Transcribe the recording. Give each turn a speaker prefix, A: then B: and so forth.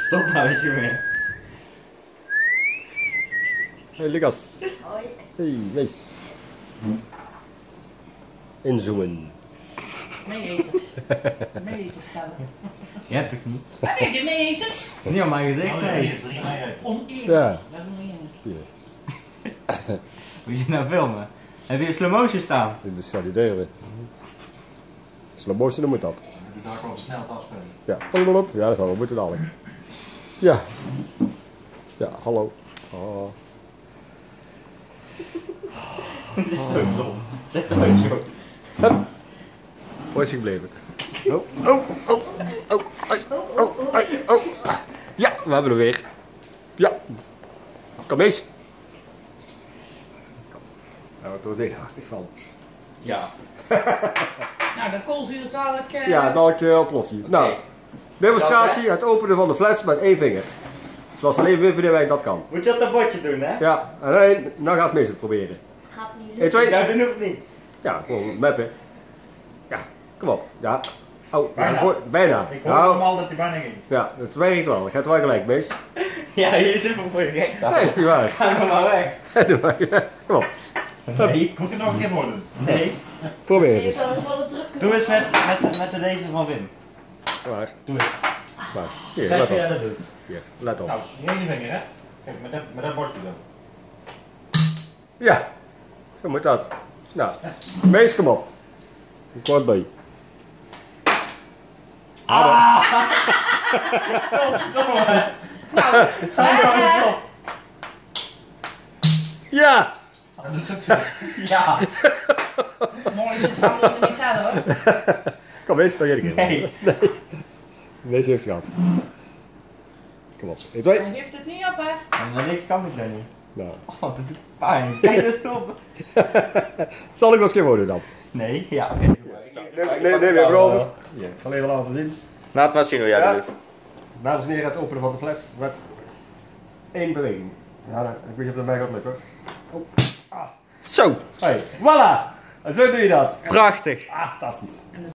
A: Stop nou eens, jongen.
B: Hey Lucas.
C: Hoi.
B: Hey, wees. Inzoomen.
C: Meeeters. Meeeters stellen.
A: Je hebt het niet.
C: Heb je de meeeters?
A: Niet op mijn gezicht, nee.
C: Oneerlijk.
B: Ja.
C: Dat is oneerlijk.
B: Hier.
A: Moet je nou filmen? Heb je een slow motion staan?
B: Dit is solideren. Slow motion, dan moet dat.
D: Je daar gewoon snel te afspelen.
B: Ja, blablabla. Ja, dat zou wel moeten dadelijk. Ja. Ja, hallo. Oh.
A: Dit is zo dom. Zet hem uit, joh.
B: Hup. Waar is hij gebleven? Oh, oh, oh, oh, ai, oh, ai, oh. Ja, we hebben hem weer. Ja. Kom eens. Daar word ik er zenuwachtig van.
A: Ja.
C: Nou, de koolzuur is dadelijk...
B: Ja, dadelijk ontploft hij. Nou, demonstratie, het openen van de fles met één vinger. Zoals alleen Wim van Dijk dat kan.
A: Moet je op dat bordje doen, hè?
B: Ja, en dan gaat Mees het proberen.
C: Gaat niet
B: 1,
C: lukken.
B: 2.
A: Ja, dat hoeft niet.
B: Ja, gewoon meppen. Ja, kom op. Ja. Oh,
D: Bijna.
B: Bijna.
D: Ik hoorde hem al dat hij bijna ging.
B: Ja, het werkt wel. Gaat wel gelijk, Mees.
A: Ja, hier zit hem voor je gek.
B: Nee, is niet waar.
A: Ga nog maar weg.
B: Doe maar. Kom op.
A: Nee.
D: Moet ik nog een keer worden?
A: Nee.
B: Probeer
C: Je
B: eens.
C: hebt wel eens wel een druk.
A: Doe eens met deze van Wim.
B: Waar?
A: Doe eens.
B: Waar? Hier,
A: Kijk
B: let
A: hoe jij
B: op.
A: dat doet.
B: Hier, let op.
D: Nou, die ene vinger hè. Kijk, met dat bordje dan.
B: Ja, zo moet dat. Nou, Mees, kom op. Ik word bij.
C: Nou,
B: Ja!
D: Dat doet ook zo.
A: Ja.
C: mooi, dit zal we niet tellen hoor.
B: Kom Mees, dan jij de keer.
A: Nee.
B: Mees heeft het gehad. Kom op. 1, 2.
C: Hij geeft het niet op hè.
A: Maar niks kan ik dan niet.
B: Nou,
A: Oh, dat doet pijn. Kijk dat op.
B: zal ik wel eens een keer worden dan?
A: Nee, ja, oké.
B: Nee, weer over. Hier, ik zal even laten zien.
A: Laat maar zien hoe jij
B: Ja.
A: dat doet.
B: Dames en heren, het openen van de fles met één beweging. Ja, ik weet niet of dat mij gaat lukken. Oh.
A: Zo,
B: Hey, voilà! En zo doe je dat.
A: prachtig.
B: Ah, fantastisch.